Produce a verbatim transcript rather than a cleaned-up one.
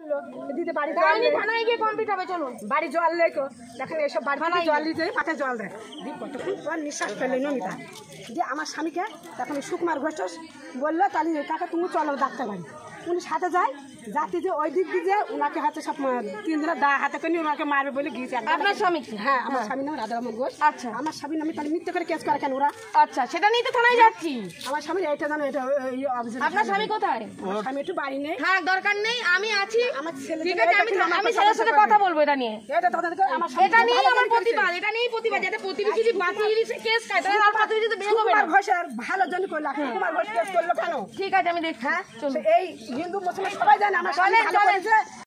বললো দিদি বাড়ি থানায় গিয়ে কমপ্লিট হবে, চলুন। বাড়ি জল লেখো, দেখেন এইসব বাড়ি জল দিতে পাতে জল দেয় দিয়ে কতক্ষণ পর নিঃশ্বাস ফেলে নমিতা দিয়ে আমার স্বামীকে তখন সুকুমার ঘোষ বললো তাহলে কাকা তুমি চলো ডাক্তার বাড়ি। উনি সাথে যায় যাতে যে ওই দিক দিয়ে ওনাকে হাতে সব তিন দিনের দা হাতে করে ওনাকে মারবে বলে গিয়েছে। আপনার স্বামী? হ্যাঁ, আমার স্বামী নাম রাধারমন ঘোষ। আচ্ছা, আমার স্বামী নামে তাহলে মিথ্যে করে কেস করে কেন ওরা? আচ্ছা, সেটা নিয়ে তো থানায় যাচ্ছি। আমার স্বামী এইটা জানো, এটা আপনার স্বামী কোথায়? আমার স্বামী একটু বাড়ি নেই। হ্যাঁ, দরকার নেই, আমি আছি। আমার ছেলে ঠিক আছে, আমি আমি ছেলের সাথে কথা বলবো এটা নিয়ে। এটা তাদেরকে আমার এটা নিয়ে আমার প্রতিবাদ, এটা নিয়েই প্রতিবাদ, যাতে প্রতিবেশী যদি বাতিল কেস খায় তাহলে আর প্রতিবেশী তো বের হবে না। সুকুমার ঘোষের ভালো জন্য করলো, সুকুমার ঘোষ কেস করলো কেন? ঠিক আছে, আমি দেখছি। হ্যাঁ, এই হিন্দু মুসলমান সবাই জানে আমার স্বামী ভালো করেছে।